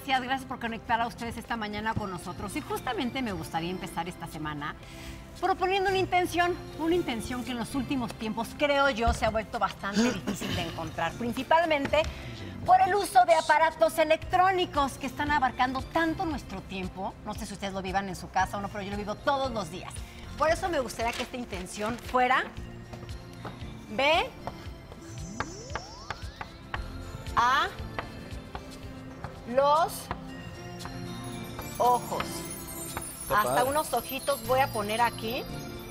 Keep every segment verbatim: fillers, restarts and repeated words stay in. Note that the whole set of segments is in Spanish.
gracias, gracias por conectar a ustedes esta mañana con nosotros. Y justamente me gustaría empezar esta semana proponiendo una intención, una intención que en los últimos tiempos, creo yo, se ha vuelto bastante difícil de encontrar, principalmente por el uso de aparatos electrónicos que están abarcando tanto nuestro tiempo. No sé si ustedes lo vivan en su casa o no, pero yo lo vivo todos los días. Por eso me gustaría que esta intención fuera: ve a los ojos. Hasta unos ojitos voy a poner aquí,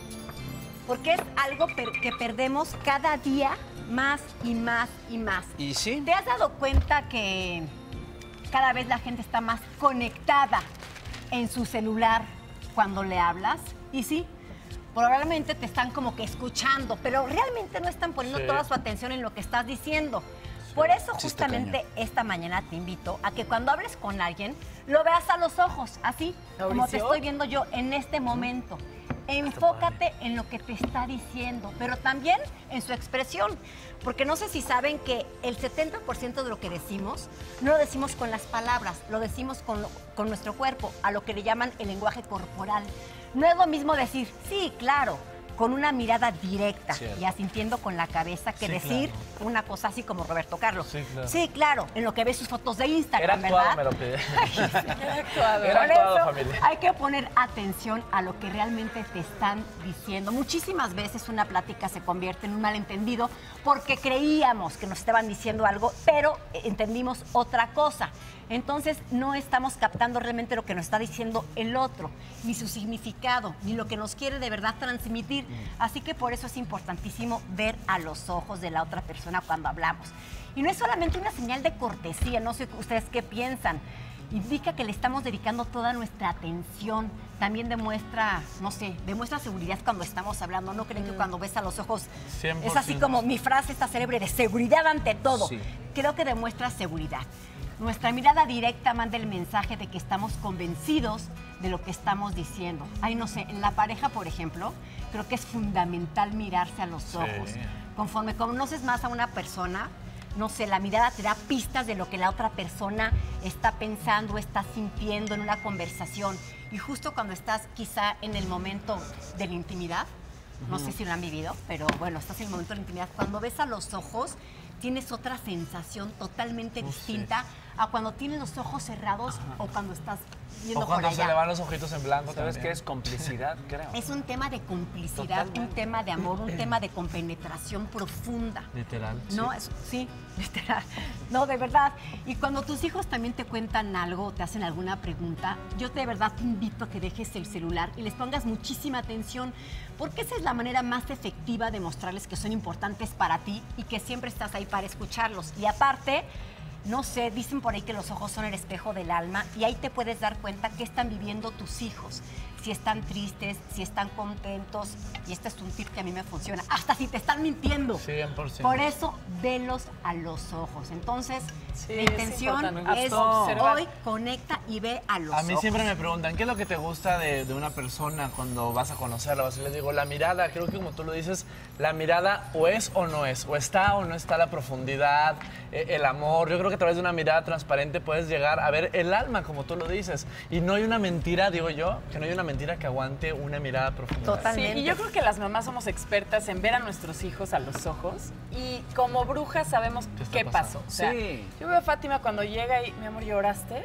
porque es algo per que perdemos cada día más y más y más. ¿Y sí? ¿Te has dado cuenta que cada vez la gente está más conectada en su celular cuando le hablas? Y sí, probablemente te están como que escuchando, pero realmente no están poniendo sí. toda su atención en lo que estás diciendo. Por eso justamente esta mañana te invito a que cuando hables con alguien, lo veas a los ojos, así como te estoy viendo yo en este momento. Enfócate en lo que te está diciendo, pero también en su expresión. Porque no sé si saben que el setenta por ciento de lo que decimos, no lo decimos con las palabras, lo decimos con, lo, con nuestro cuerpo, a lo que le llaman el lenguaje corporal. No es lo mismo decir, sí, claro, con una mirada directa Cierto. y asintiendo con la cabeza, que sí, decir claro. una cosa así como Roberto Carlos. Sí claro. sí, claro, en lo que ves sus fotos de Instagram, Era actuado, ¿verdad? me lo pide. Era actuado. Era Por actuado, eso familia. hay que poner atención a lo que realmente te están diciendo. Muchísimas veces una plática se convierte en un malentendido porque creíamos que nos estaban diciendo algo, pero entendimos otra cosa. Entonces, no estamos captando realmente lo que nos está diciendo el otro, ni su significado, ni lo que nos quiere de verdad transmitir. Así que por eso es importantísimo ver a los ojos de la otra persona cuando hablamos. Y no es solamente una señal de cortesía, no sé ustedes qué piensan. Indica que le estamos dedicando toda nuestra atención. También demuestra, no sé, demuestra seguridad cuando estamos hablando. ¿No creen que cuando ves a los ojos cien por ciento. Es así como mi frase está célebre de seguridad ante todo? Sí. Creo que demuestra seguridad. Nuestra mirada directa manda el mensaje de que estamos convencidos de lo que estamos diciendo. Ay, no sé, en la pareja, por ejemplo, creo que es fundamental mirarse a los ojos. Sí. Conforme conoces más a una persona, no sé, la mirada te da pistas de lo que la otra persona está pensando, está sintiendo en una conversación. Y justo cuando estás quizá en el momento de la intimidad, no sé si lo han vivido, pero bueno, estás en el momento de la intimidad, cuando ves a los ojos, tienes otra sensación totalmente uh, distinta sí. a cuando tienes los ojos cerrados Ajá. o cuando estás viendo o cuando por allá. se le van los ojitos en blanco. ¿Sabes qué es complicidad, creo? Es un tema de complicidad, Totalmente. un tema de amor, un tema de compenetración profunda. Literal. No, sí. Es, sí, literal. No, de verdad. Y cuando tus hijos también te cuentan algo, te hacen alguna pregunta, yo de verdad te invito a que dejes el celular y les pongas muchísima atención, porque esa es la manera más efectiva de mostrarles que son importantes para ti y que siempre estás ahí para escucharlos. Y aparte, no sé, dicen por ahí que los ojos son el espejo del alma y ahí te puedes dar cuenta qué están viviendo tus hijos. Si están tristes, si están contentos. Y este es un tip que a mí me funciona. Hasta si te están mintiendo. cien por ciento. Por eso, velos a los ojos. Entonces, sí, la intención es, es hoy conecta y ve a los ojos. A mí ojos. siempre me preguntan, ¿qué es lo que te gusta de, de una persona cuando vas a conocerla? O sea, les digo, la mirada. Creo que como tú lo dices, la mirada o es o no es. O está o no está la profundidad, eh, el amor. Yo creo que a través de una mirada transparente puedes llegar a ver el alma, como tú lo dices. Y no hay una mentira, digo yo, que no hay una mentira que aguante una mirada profunda. Totalmente. Sí, y yo creo que las mamás somos expertas en ver a nuestros hijos a los ojos y como brujas sabemos qué, qué pasó. O sea, sí. Yo veo a Fátima cuando llega y, mi amor, ¿lloraste?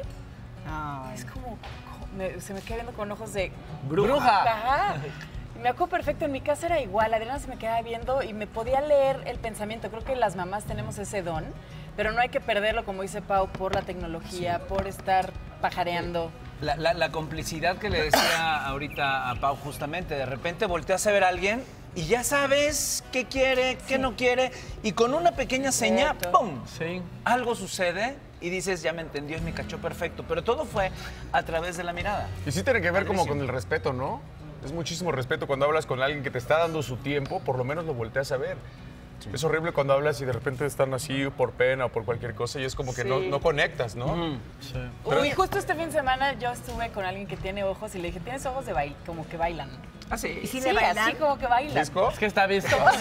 Ay. Es como, me, se me queda viendo con ojos de bruja. Ajá. Me acuerdo perfecto, en mi casa era igual, Adriana se me quedaba viendo y me podía leer el pensamiento. Creo que las mamás tenemos ese don, pero no hay que perderlo, como dice Pau, por la tecnología, sí. por estar pajareando. La, la, la complicidad que le decía ahorita a Pau justamente, de repente volteas a ver a alguien y ya sabes qué quiere, qué sí. no quiere, y con una pequeña seña, ¡pum! Sí. Algo sucede y dices, ya me entendió y me cachó perfecto, pero todo fue a través de la mirada. Y sí tiene que ver como con el respeto, ¿no? Es muchísimo respeto cuando hablas con alguien que te está dando su tiempo, por lo menos lo volteas a ver. Sí. Es horrible cuando hablas y de repente están así por pena o por cualquier cosa y es como que sí. no, no conectas, ¿no? Mm. Sí. Pero... Uy, justo este fin de semana yo estuve con alguien que tiene ojos y le dije, tienes ojos de baile, como que bailan. ¿Ah, sí? ¿Y si sí, le bailan? Así como que bailan. ¿Disco? Es que está visto. Sí.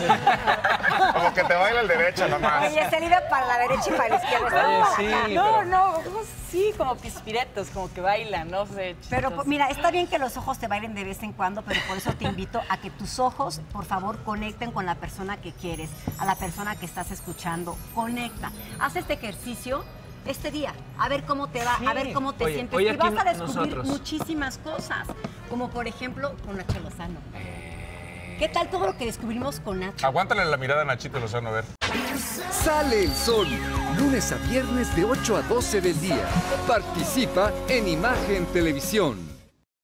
Como que te baila el derecho nomás. Oye, salida para la derecha y para la izquierda. Oye, sí, no, pero... no, ojos sí. sí, como pispiretos, como que bailan, no sé. Chistoso. Pero mira, está bien que los ojos te bailen de vez en cuando, pero por eso te invito a que tus ojos, por favor, conecten con la persona que quieres, a la persona que estás escuchando. Conecta. Haz este ejercicio este día, a ver cómo te va, sí. a ver cómo te oye, sientes. Oye, y vas a descubrir nosotros. muchísimas cosas, como por ejemplo con Nacho Lozano. Eh... ¿Qué tal todo lo que descubrimos con Nacho? Aguántale la mirada a Nachito Lozano, a ver. Sale el sol, lunes a viernes de ocho a doce del día. Participa en Imagen Televisión.